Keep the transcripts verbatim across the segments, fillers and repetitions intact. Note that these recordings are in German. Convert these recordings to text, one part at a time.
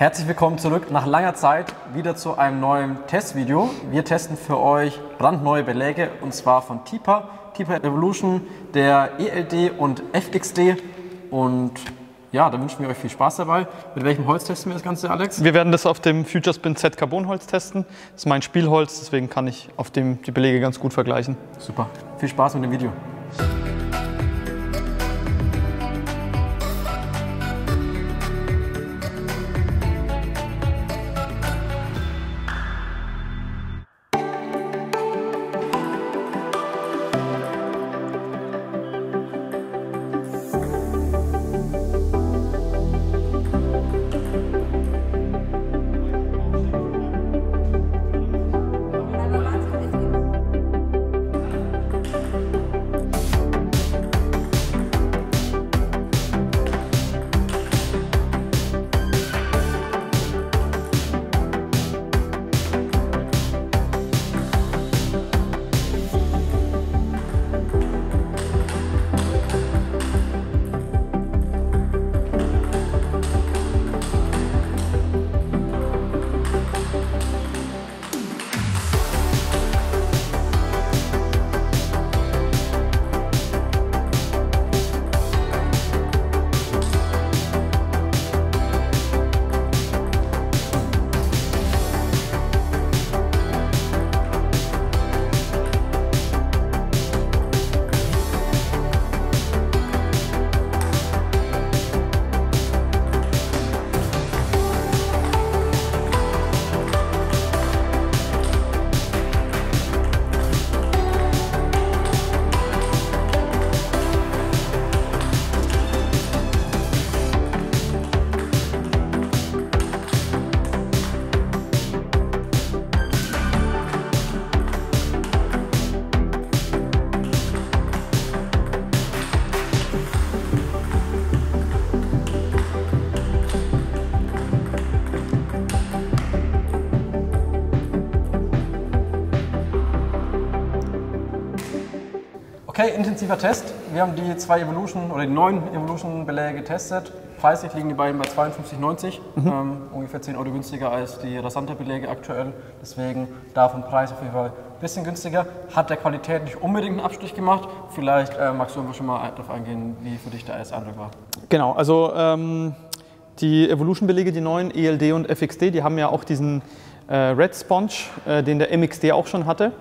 Herzlich willkommen zurück nach langer Zeit wieder zu einem neuen Testvideo. Wir testen für euch brandneue Beläge und zwar von Tipa, Tipa Evolution, der E L D und F X D. Und ja, da wünschen wir euch viel Spaß dabei. Mit welchem Holz testen wir das Ganze, Alex? Wir werden das auf dem FutureSpin Z Carbon Holz testen. Das ist mein Spielholz, deswegen kann ich auf dem die Beläge ganz gut vergleichen. Super, viel Spaß mit dem Video. Okay, intensiver Test. Wir haben die zwei Evolution oder die neuen Evolution-Beläge getestet. Preislich liegen die beiden bei zweiundfünfzig neunzig, mhm. ähm, ungefähr zehn Euro günstiger als die Rasanta-Beläge aktuell. Deswegen davon Preis auf jeden Fall ein bisschen günstiger. Hat der Qualität nicht unbedingt einen Abstrich gemacht. Vielleicht äh, magst du einfach schon mal darauf eingehen, wie für dich der erste Eindruck war. Genau, also ähm, die Evolution-Beläge, die neuen E L D und F X D, die haben ja auch diesen äh, Red Sponge, äh, den der M X D auch schon hatte.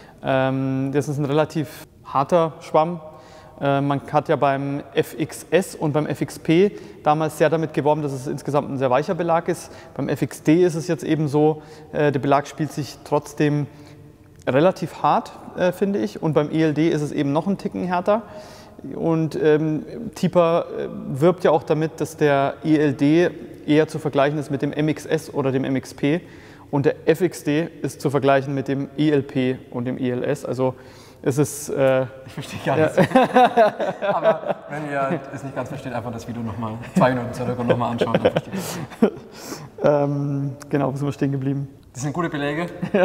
Ähm, das ist ein relativ harter Schwamm. Äh, man hat ja beim F X S und beim F X P damals sehr damit geworben, dass es insgesamt ein sehr weicher Belag ist. Beim F X D ist es jetzt eben so, äh, der Belag spielt sich trotzdem relativ hart, äh, finde ich. Und beim E L D ist es eben noch einen Ticken härter. Und ähm, Tipa äh, wirbt ja auch damit, dass der E L D eher zu vergleichen ist mit dem M X S oder dem M X P. Und der F X D ist zu vergleichen mit dem E L P und dem E L S. Also es ist, äh, ich verstehe gar nichts. Ja. Aber wenn ihr es nicht ganz versteht, einfach das Video nochmal zwei Minuten zurück und nochmal anschauen, dann versteht ihr es. ähm, genau, wo sind wir stehen geblieben? Das sind gute Beläge.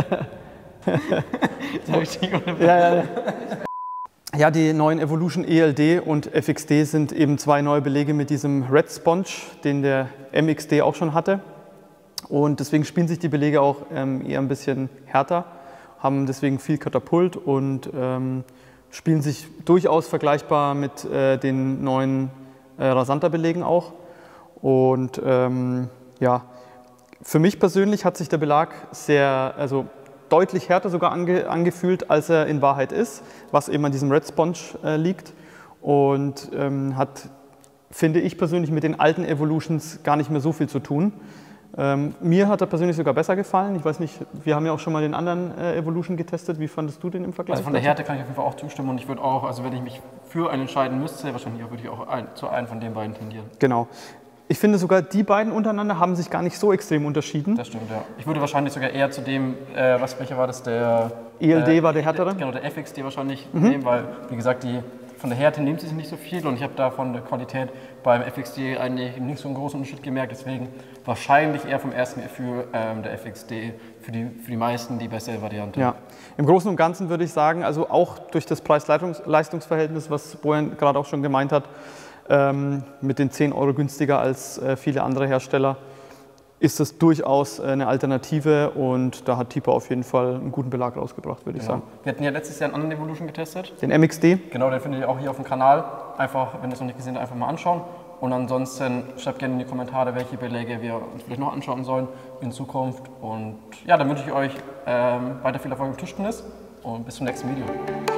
ja, ja, ja. ja, die neuen Evolution E L D und F X D sind eben zwei neue Beläge mit diesem Red Sponge, den der M X D auch schon hatte. Und deswegen spielen sich die Beläge auch ähm, eher ein bisschen härter, haben deswegen viel Katapult und ähm, spielen sich durchaus vergleichbar mit äh, den neuen äh, Rasanta-Belegen auch. Und ähm, ja, für mich persönlich hat sich der Belag sehr, also deutlich härter sogar ange, angefühlt, als er in Wahrheit ist, was eben an diesem Red Sponge äh, liegt und ähm, hat, finde ich persönlich, mit den alten Evolutions gar nicht mehr so viel zu tun. Ähm, mir hat er persönlich sogar besser gefallen. Ich weiß nicht, wir haben ja auch schon mal den anderen äh, Evolution getestet. Wie fandest du den im Vergleich? Also von der Härte kann ich auf jeden Fall auch zustimmen und ich würde auch, also wenn ich mich für einen entscheiden müsste, wahrscheinlich auch, würde ich auch ein, zu einem von den beiden tendieren. Genau. Ich finde sogar, die beiden untereinander haben sich gar nicht so extrem unterschieden. Das stimmt, ja. Ich würde wahrscheinlich sogar eher zu dem, äh, was, welcher war das, der... E L D äh, war der härtere? Genau, der F X D wahrscheinlich Mhm. nehmen, weil, wie gesagt, die, von der Härte nimmt sie sich nicht so viel und ich habe da von der Qualität beim F X D eigentlich nicht so einen großen Unterschied gemerkt, deswegen wahrscheinlich eher vom ersten Gefühl ähm, der F X D für die, für die meisten die bessere Variante. Ja, im Großen und Ganzen würde ich sagen, also auch durch das Preis-Leistungs-Verhältnis, was Bojan gerade auch schon gemeint hat, ähm, mit den zehn Euro günstiger als äh, viele andere Hersteller, ist das durchaus eine Alternative und da hat Tipo auf jeden Fall einen guten Belag rausgebracht, würde ich Genau. sagen. Wir hatten ja letztes Jahr einen anderen Evolution getestet. Den M X D? Genau, den findet ihr auch hier auf dem Kanal. Einfach, wenn ihr es noch nicht gesehen habt, einfach mal anschauen. Und ansonsten schreibt gerne in die Kommentare, welche Beläge wir uns vielleicht noch anschauen sollen in Zukunft. Und ja, dann wünsche ich euch ähm, weiter viel Erfolg im Tischtennis und bis zum nächsten Video.